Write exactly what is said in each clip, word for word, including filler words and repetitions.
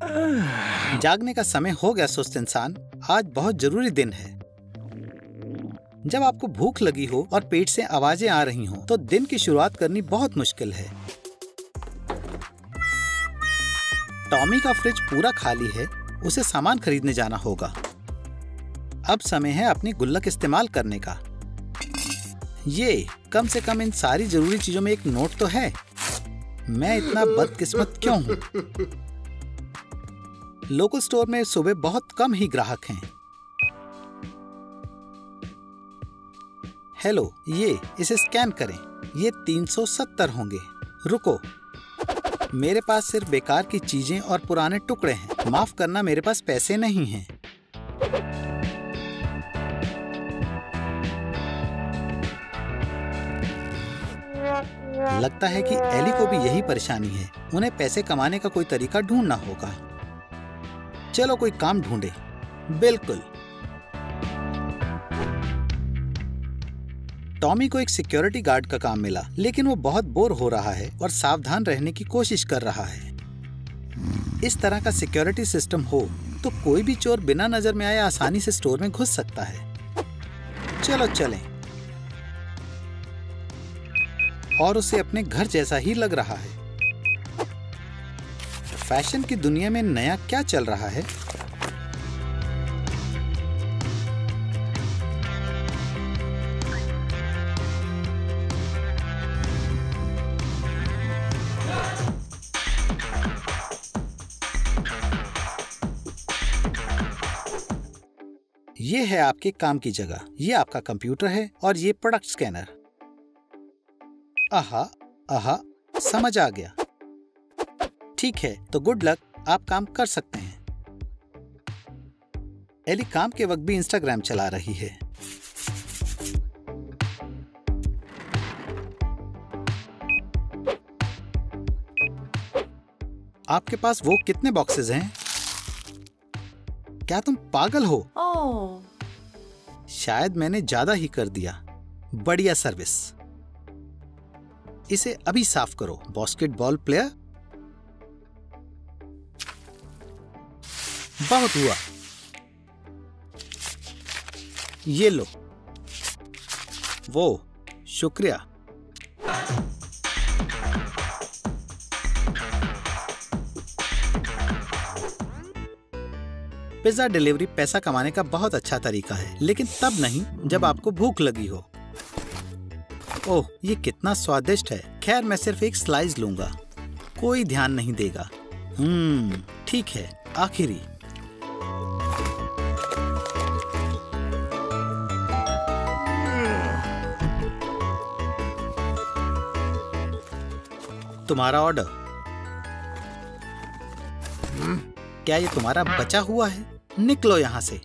जागने का समय हो गया सुस्त इंसान, आज बहुत जरूरी दिन है। जब आपको भूख लगी हो और पेट से आवाजें आ रही हों, तो दिन की शुरुआत करनी बहुत मुश्किल है। टॉमी का फ्रिज पूरा खाली है, उसे सामान खरीदने जाना होगा। अब समय है अपनी गुल्लक इस्तेमाल करने का। ये कम से कम इन सारी जरूरी चीजों में एक नोट तो है। मैं इतना बदकिस्मत क्यों हूँ? लोकल स्टोर में सुबह बहुत कम ही ग्राहक हैं। हेलो, ये इसे स्कैन करें। ये तीन सौ सत्तर होंगे। रुको, मेरे पास सिर्फ बेकार की चीजें और पुराने टुकड़े हैं। माफ करना, मेरे पास पैसे नहीं हैं। लगता है कि एली को भी यही परेशानी है। उन्हें पैसे कमाने का कोई तरीका ढूंढना होगा। चलो कोई काम ढूंढे। बिल्कुल। टॉमी को एक सिक्योरिटी गार्ड का काम मिला, लेकिन वो बहुत बोर हो रहा है और सावधान रहने की कोशिश कर रहा है। इस तरह का सिक्योरिटी सिस्टम हो तो कोई भी चोर बिना नजर में आए आसानी से स्टोर में घुस सकता है। चलो चलें। और उसे अपने घर जैसा ही लग रहा है। फैशन की दुनिया में नया क्या चल रहा है? ये है आपके काम की जगह। ये आपका कंप्यूटर है और ये प्रोडक्ट स्कैनर। आहा, आहा, समझ आ गया। ठीक है, तो गुड लक, आप काम कर सकते हैं। एली काम के वक्त भी इंस्टाग्राम चला रही है। आपके पास वो कितने बॉक्सेस हैं? क्या तुम पागल हो? ओह, शायद मैंने ज्यादा ही कर दिया। बढ़िया सर्विस। इसे अभी साफ करो, बास्केटबॉल प्लेयर। बहुत हुआ। ये लो। वो, शुक्रिया। पिज्जा डिलीवरी पैसा कमाने का बहुत अच्छा तरीका है, लेकिन तब नहीं जब आपको भूख लगी हो। ओह, ये कितना स्वादिष्ट है। खैर, मैं सिर्फ एक स्लाइस लूंगा। कोई ध्यान नहीं देगा। हम्म, ठीक है, आखिरी। तुम्हारा ऑर्डर। क्या ये तुम्हारा बचा हुआ है? निकलो यहाँ से।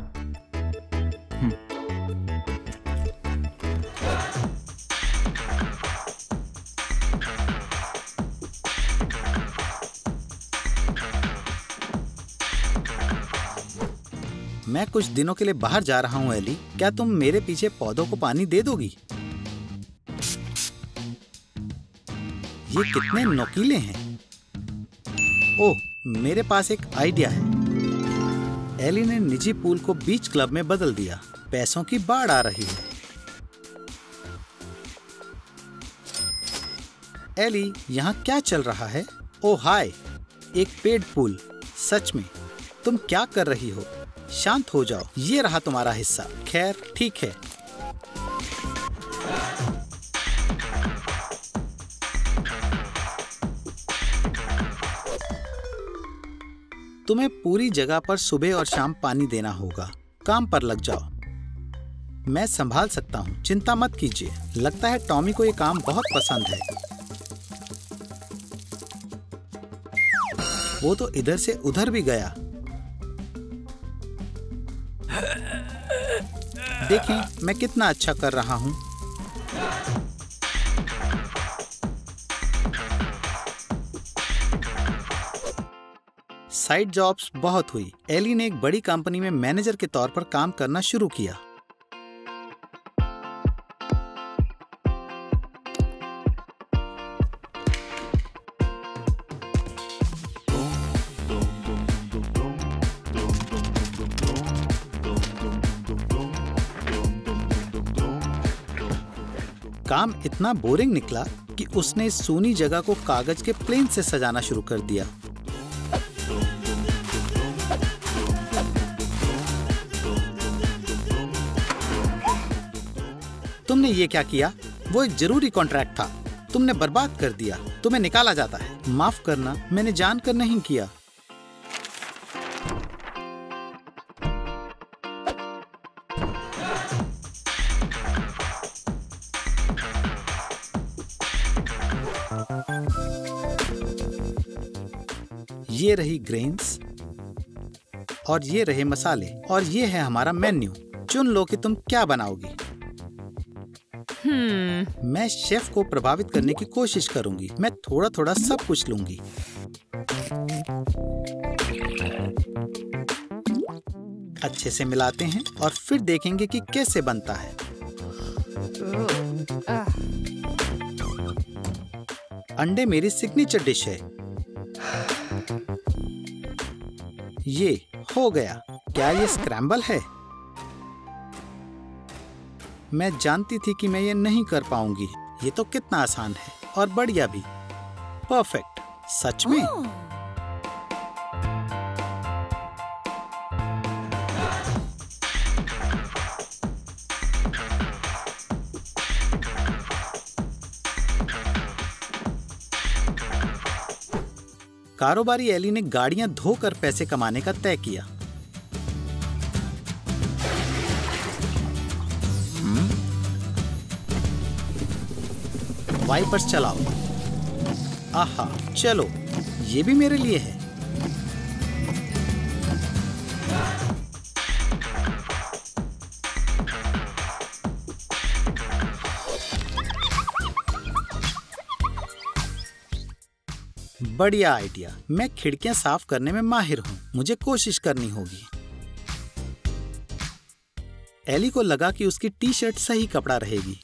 मैं कुछ दिनों के लिए बाहर जा रहा हूँ एली। क्या तुम मेरे पीछे पौधों को पानी दे दोगी? ये कितने नुकीले हैं। ओह, मेरे पास एक आइडिया है। एली ने निजी पूल को बीच क्लब में बदल दिया। पैसों की बाढ़ आ रही है। एली, यहाँ क्या चल रहा है? ओह हाय, एक पेड पूल। सच में, तुम क्या कर रही हो? शांत हो जाओ। ये रहा तुम्हारा हिस्सा। खैर, ठीक है। तुम्हें पूरी जगह पर सुबह और शाम पानी देना होगा। काम पर लग जाओ। मैं संभाल सकता हूँ, चिंता मत कीजिए। लगता है टॉमी को ये काम बहुत पसंद है। वो तो इधर से उधर भी गया। देखिए, मैं कितना अच्छा कर रहा हूँ। साइड जॉब्स बहुत हुई। एली ने एक बड़ी कंपनी में मैनेजर के तौर पर काम करना शुरू किया। काम इतना बोरिंग निकला कि उसने इस सूनी जगह को कागज के प्लेन से सजाना शुरू कर दिया। तुमने ये क्या किया? वो एक जरूरी कॉन्ट्रैक्ट था, तुमने बर्बाद कर दिया। तुम्हें निकाला जाता है। माफ करना, मैंने जानकर नहीं किया। ये रही ग्रेन्स और ये रहे मसाले और ये है हमारा मेन्यू। चुन लो कि तुम क्या बनाओगी। hmm. मैं शेफ को प्रभावित करने की कोशिश करूंगी। मैं थोड़ा थोड़ा सब कुछ लूंगी। अच्छे से मिलाते हैं और फिर देखेंगे कि कैसे बनता है। अंडे मेरी सिग्नेचर डिश है। ये हो गया। क्या ये स्क्रैम्बल है? मैं जानती थी कि मैं ये नहीं कर पाऊंगी। ये तो कितना आसान है और बढ़िया भी। परफेक्ट। सच में? कारोबारी एली ने गाड़ियां धोकर पैसे कमाने का तय किया। वाइपर्स चलाओ। आहा, चलो, ये भी मेरे लिए है। बढ़िया आइडिया। मैं खिड़कियां साफ करने में माहिर हूं। मुझे कोशिश करनी होगी। एली को लगा कि उसकी टी शर्ट सही कपड़ा रहेगी।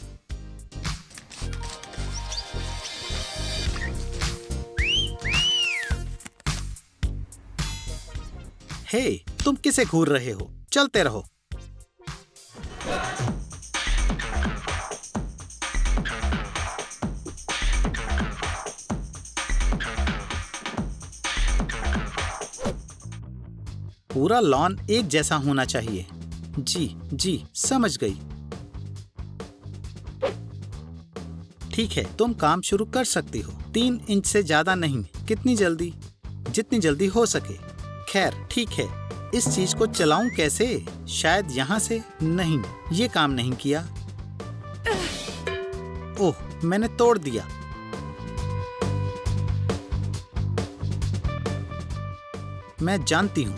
हे, तुम किसे घूर रहे हो? चलते रहो। पूरा लॉन एक जैसा होना चाहिए। जी जी, समझ गई। ठीक है, तुम काम शुरू कर सकती हो। तीन इंच से ज्यादा नहीं। कितनी जल्दी? जितनी जल्दी हो सके। खैर, ठीक है। इस चीज को चलाऊं कैसे? शायद यहाँ से? नहीं, ये काम नहीं किया। ओह, मैंने तोड़ दिया। मैं जानती हूँ।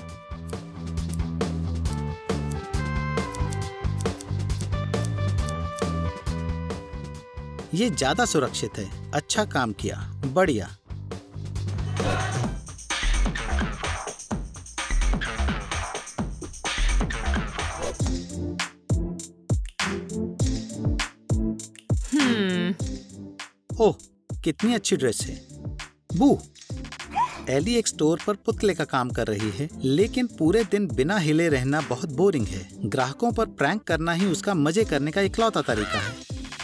ये ज्यादा सुरक्षित है। अच्छा काम किया। बढ़िया। hmm. ओह, कितनी अच्छी ड्रेस है। बू। एली एक स्टोर पर पुतले का काम कर रही है, लेकिन पूरे दिन बिना हिले रहना बहुत बोरिंग है। ग्राहकों पर प्रैंक करना ही उसका मजे करने का इकलौता तरीका है।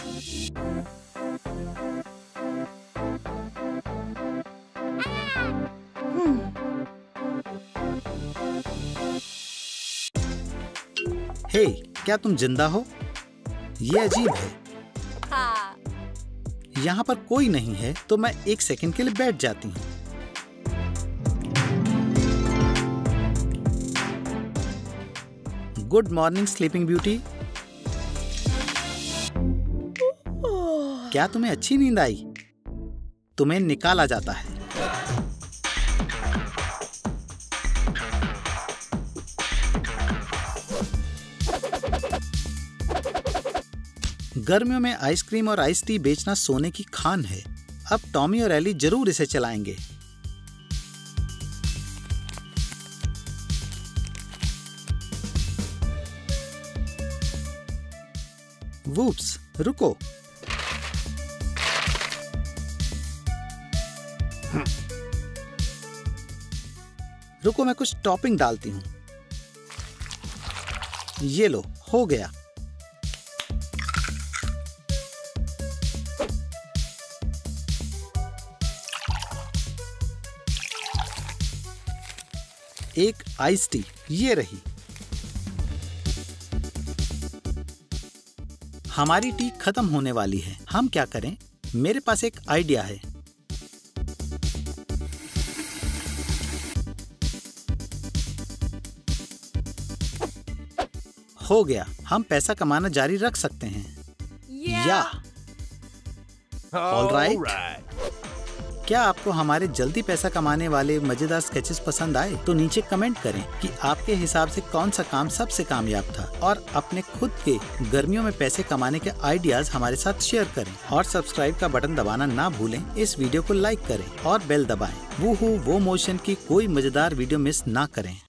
हे, क्या तुम जिंदा हो? ये अजीब है। हाँ। यहाँ पर कोई नहीं है, तो मैं एक सेकंड के लिए बैठ जाती हूँ। Good morning sleeping beauty. क्या तुम्हें अच्छी नींद आई? तुम्हें निकाला जाता है। गर्मियों में आइसक्रीम और आइस टी बेचना सोने की खान है। अब टॉमी और एली जरूर इसे चलाएंगे। वूप्स, रुको। रुको, मैं कुछ टॉपिंग डालती हूँ। ये लो, हो गया। एक आइस टी ये रही। हमारी टी खत्म होने वाली है। हम क्या करें? मेरे पास एक आइडिया है। हो गया। हम पैसा कमाना जारी रख सकते हैं। Yeah. या All right. right. क्या आपको हमारे जल्दी पैसा कमाने वाले मजेदार स्केचेस पसंद आए? तो नीचे कमेंट करें कि आपके हिसाब से कौन सा काम सबसे कामयाब था, और अपने खुद के गर्मियों में पैसे कमाने के आइडियाज हमारे साथ शेयर करें। और सब्सक्राइब का बटन दबाना ना भूलें। इस वीडियो को लाइक करें और बेल दबाएं। वो हो वो मोशन की कोई मजेदार वीडियो मिस ना करें।